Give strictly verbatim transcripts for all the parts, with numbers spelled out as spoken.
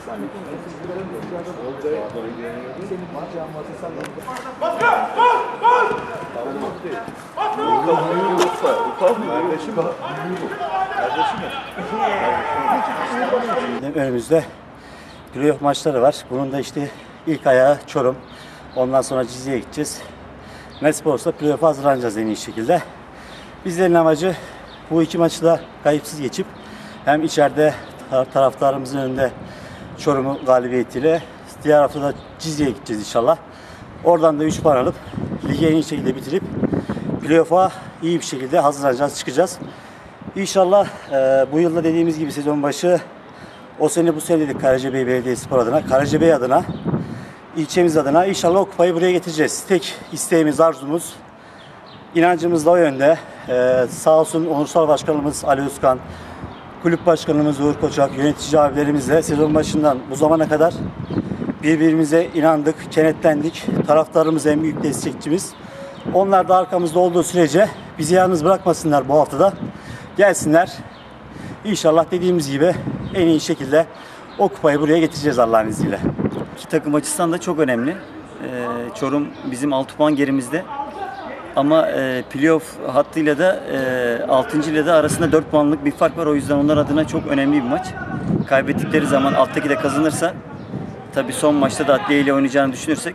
Önümüzde playoff maçları var. Bunun da işte ilk ayağı Çorum. Ondan sonra Cizre'ye gideceğiz. Metspor'da playoff'a hazırlanacağız en iyi şekilde. Bizlerin amacı bu iki maçı da kayıpsız geçip hem içeride taraftarımızın önünde Çorum'u galibiyetiyle diğer hafta da Cizre'ye gideceğiz inşallah. Oradan da üç puan alıp ligi en iyi şekilde bitirip playoff'a iyi bir şekilde hazırlanacağız, çıkacağız. İnşallah e, bu yılda dediğimiz gibi sezon başı o sene bu sene dedik Karacabey Belediyespor adına, Karacabey adına, ilçemiz adına inşallah o kupayı buraya getireceğiz. Tek isteğimiz, arzumuz, inancımız da o yönde. Ee, sağ olsun Onursal Başkanımız Ali Özkan, Kulüp Başkanımız Uğur Koçak, yönetici abilerimizle sezon başından bu zamana kadar birbirimize inandık, kenetlendik. Taraftarımız en büyük destekçimiz. Onlar da arkamızda olduğu sürece bizi yalnız bırakmasınlar bu haftada. Gelsinler. İnşallah dediğimiz gibi en iyi şekilde o kupayı buraya getireceğiz Allah'ın izniyle. İki takım açısından da çok önemli. Ee, Çorum bizim altı puan gerimizde. Ama e, playoff hattıyla da e, altıncı ile de arasında dört puanlık bir fark var. O yüzden onlar adına çok önemli bir maç. Kaybettikleri zaman alttaki de kazanırsa, tabii son maçta da Adliye ile oynayacağını düşünürsek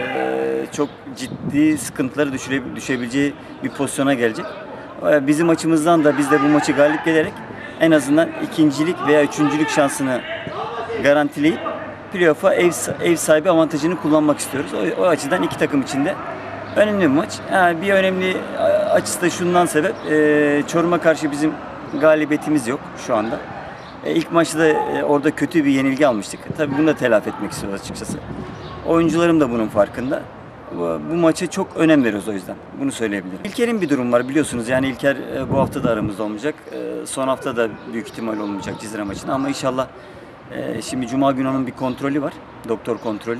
e, çok ciddi sıkıntıları düşüre, düşebileceği bir pozisyona gelecek. E, bizim açımızdan da biz de bu maçı galip gelerek en azından ikincilik veya üçüncülük şansını garantileyip playoff'a ev, ev sahibi avantajını kullanmak istiyoruz. O, o açıdan iki takım için de önemli bir maç. Yani bir önemli açısı da şundan sebep, e, Çorum'a karşı bizim galibiyetimiz yok şu anda. E, ilk maçta da e, orada kötü bir yenilgi almıştık. Tabii bunu da telafi etmek istiyoruz açıkçası. Oyuncularım da bunun farkında. Bu, bu maça çok önem veriyoruz o yüzden. Bunu söyleyebilirim. İlker'in bir durum var biliyorsunuz. Yani İlker e, bu hafta da aramızda olmayacak. E, son hafta da büyük ihtimal olmayacak Cizre maçında. Ama inşallah e, şimdi Cuma günü onun bir kontrolü var. Doktor kontrolü.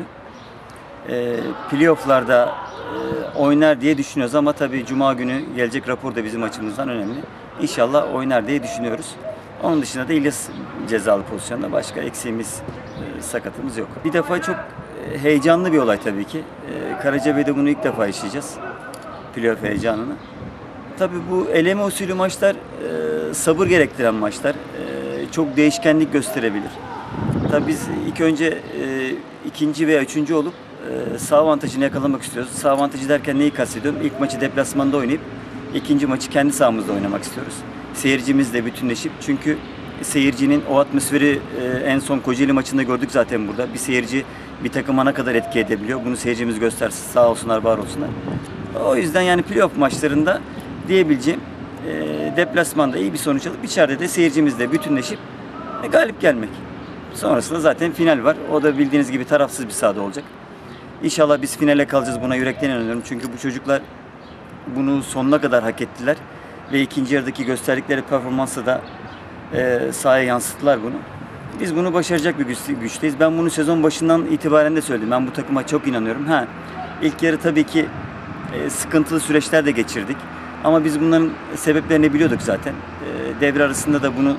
E, playoff'larda e, oynar diye düşünüyoruz ama tabii Cuma günü gelecek rapor da bizim açımızdan önemli. İnşallah oynar diye düşünüyoruz. Onun dışında da İlyas cezalı pozisyonda, başka eksiğimiz, e, sakatımız yok. Bir defa çok e, heyecanlı bir olay tabii ki. E, Karacabey'de bunu ilk defa yaşayacağız. Playoff heyecanını. Tabii bu eleme usulü maçlar e, sabır gerektiren maçlar. E, çok değişkenlik gösterebilir. Tabii biz ilk önce e, ikinci veya üçüncü olup e, sağ avantajını yakalamak istiyoruz. Sağ avantajı derken neyi kastediyorum? İlk maçı deplasmanda oynayıp ikinci maçı kendi sahamızda oynamak istiyoruz. Seyircimizle bütünleşip, çünkü seyircinin o atmosferi e, en son Kocaeli maçında gördük zaten burada. Bir seyirci bir takıma ne kadar etki edebiliyor. Bunu seyircimiz göstersin. Sağ olsunlar, var olsunlar. O yüzden yani playoff maçlarında diyebileceğim e, deplasmanda iyi bir sonuç alıp içeride de seyircimizle bütünleşip e, galip gelmek. Sonrasında zaten final var. O da bildiğiniz gibi tarafsız bir sahada olacak. İnşallah biz finale kalacağız. Buna yürekten inanıyorum. Çünkü bu çocuklar bunu sonuna kadar hak ettiler. Ve ikinci yarıdaki gösterdikleri performansla da e, sahaya yansıttılar bunu. Biz bunu başaracak bir güç, güçteyiz. Ben bunu sezon başından itibaren de söyledim. Ben bu takıma çok inanıyorum. Ha, ilk yarı tabii ki e, sıkıntılı süreçler de geçirdik. Ama biz bunların sebeplerini biliyorduk zaten. E, devre arasında da bunu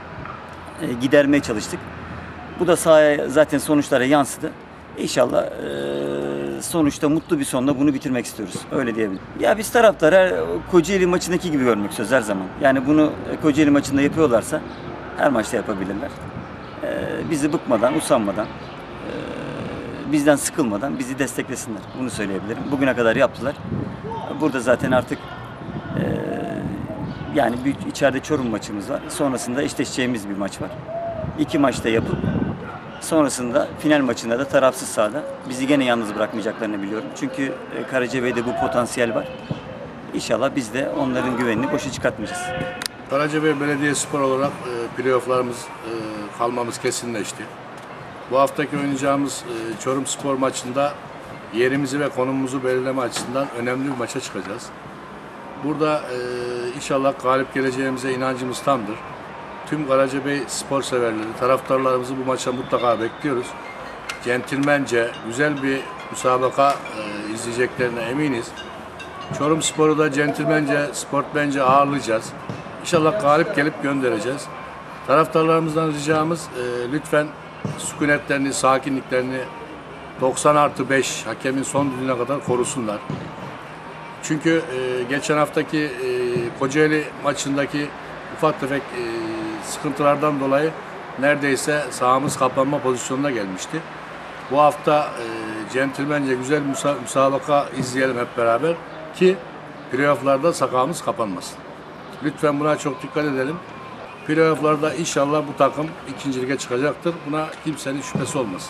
e, gidermeye çalıştık. Bu da sahaya zaten sonuçlara yansıdı. İnşallah e, sonuçta mutlu bir sonla bunu bitirmek istiyoruz. Öyle diyebilirim. Ya biz taraftar her Kocaeli maçındaki gibi görmek istiyoruz her zaman. Yani bunu Kocaeli maçında yapıyorlarsa her maçta yapabilirler. E, bizi bıkmadan, usanmadan, e, bizden sıkılmadan bizi desteklesinler. Bunu söyleyebilirim. Bugüne kadar yaptılar. Burada zaten artık e, yani bir, içeride Çorum maçımız var. Sonrasında eşleşeceğimiz bir maç var. İki maçta yapıp sonrasında final maçında da tarafsız sahada bizi gene yalnız bırakmayacaklarını biliyorum. Çünkü Karacabey'de bu potansiyel var. İnşallah biz de onların güvenini boşa çıkartmayacağız. Karacabey Belediyespor olarak e, playofflarımız e, kalmamız kesinleşti. Bu haftaki oynayacağımız e, Çorum Spor maçında yerimizi ve konumumuzu belirleme açısından önemli bir maça çıkacağız. Burada e, inşallah galip geleceğimize inancımız tamdır. Tüm Karacabey spor severleri, taraftarlarımızı bu maça mutlaka bekliyoruz. Centilmence, güzel bir müsabaka e, izleyeceklerine eminiz. Çorum Spor'u da centilmence, sportmence ağırlayacağız. İnşallah galip gelip göndereceğiz. Taraftarlarımızdan ricamız e, lütfen sükunetlerini, sakinliklerini doksan artı beş hakemin son düdüğüne kadar korusunlar. Çünkü e, geçen haftaki e, Kocaeli maçındaki ufak tefek e, sıkıntılardan dolayı neredeyse sahamız kapanma pozisyonuna gelmişti. Bu hafta e, centilmence güzel müsa müsabaka izleyelim hep beraber ki playoff'larda sahamız kapanmasın. Lütfen buna çok dikkat edelim. Playoff'larda inşallah bu takım ikinci lige çıkacaktır. Buna kimsenin şüphesi olmasın.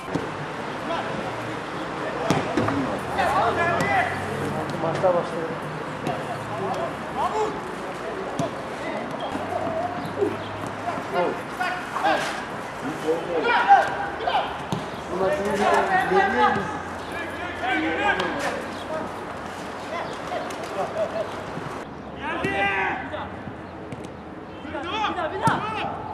Bir daha, bir daha.